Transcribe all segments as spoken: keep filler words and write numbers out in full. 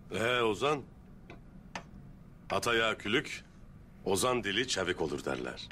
Ee Ozan? Ataya külük, Ozan dili çevik olur derler.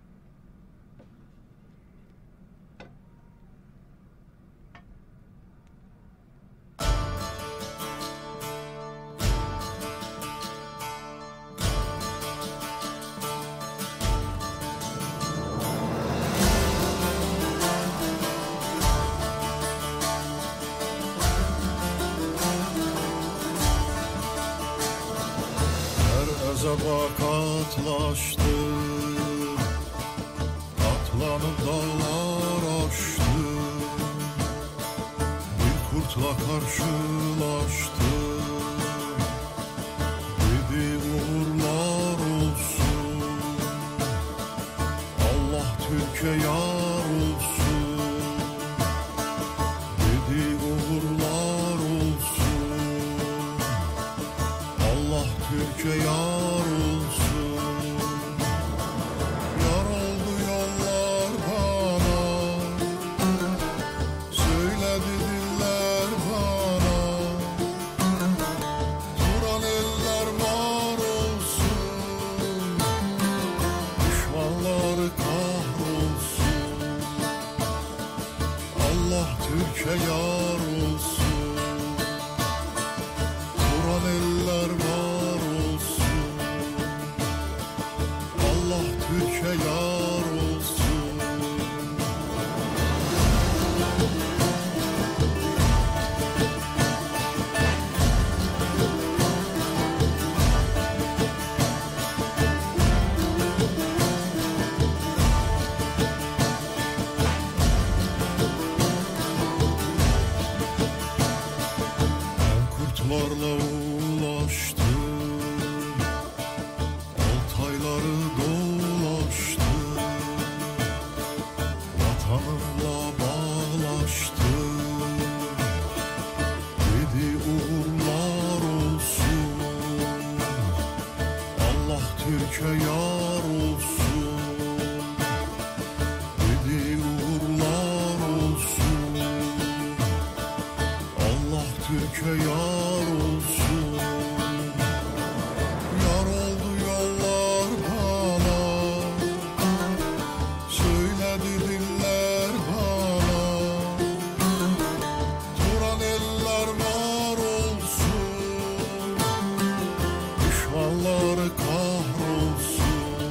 Azaba katlaştı, katlanıp dağlar aştı, bir kurtla karşılaştı, dedi uğurlar olsun, Allah Türkiye yar olsun, dedi uğurlar olsun, Allah Türkiye yar. Türkiye yar olsun, duran eller var olsun, Allah Türkiye yar olsun. Kurtlarla ulaştım, Altayları dolaştım, vatanımla bağlaştım, dedi uğurlar olsun, Allah Türkiye yar olsun, dedi uğurlar olsun, Allah Türkiye yar olsun. Yar oldu yollar bana, söyledi diller bana, duran eller var olsun, düşmanları kahrolsun,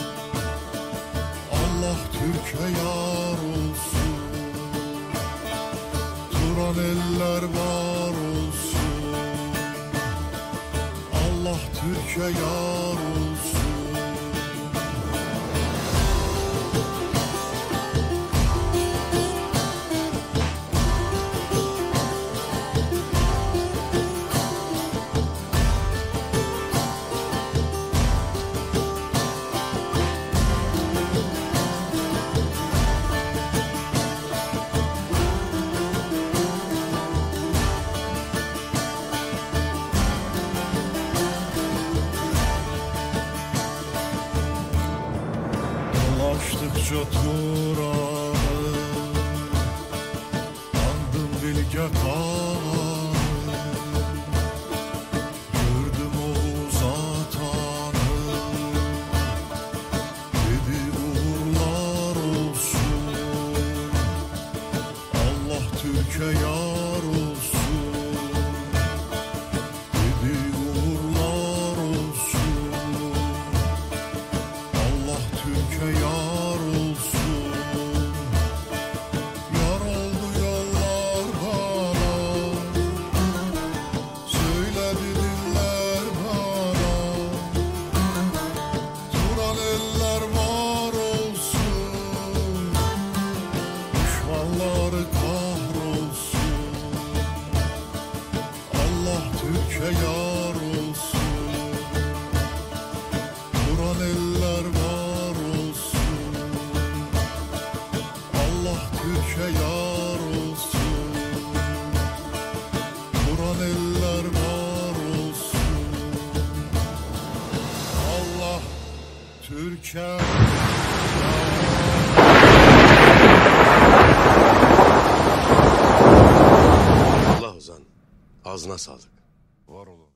Allah Türkiye yar olsun, duran eller var olsun, Allah Türkiye yar olsun. Dolaştıkça Turan'ı, andım Bilge Kağan'ı, gördüm Oğuz Atan'ı, dedi uğurlar olsun, Allah Türkiye yar olsun, dedi uğurlar olsun, Allah Türkiye yar olsun. Yar oldu yollar bana, söyledi diller bana, duran eller var olsun, düşmanları kahrolsun, Allah Türkiye yar olsun, duran eller var olsun, Allah Türkiye yar olsun, duran eller var olsun, Allah Türkiye Allah Ozan, ağzına sağlık. var olun.